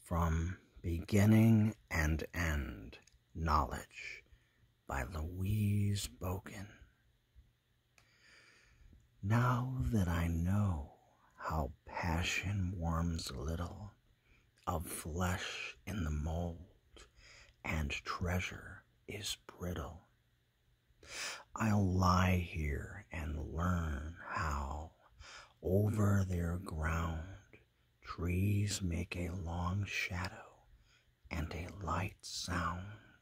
From Beginning and End Knowledge by Louise Bogan. Now that I know how passion warms little of flesh in the mold, and treasure is brittle, I'll lie here and learn how over their ground trees make a long shadow and a light sound.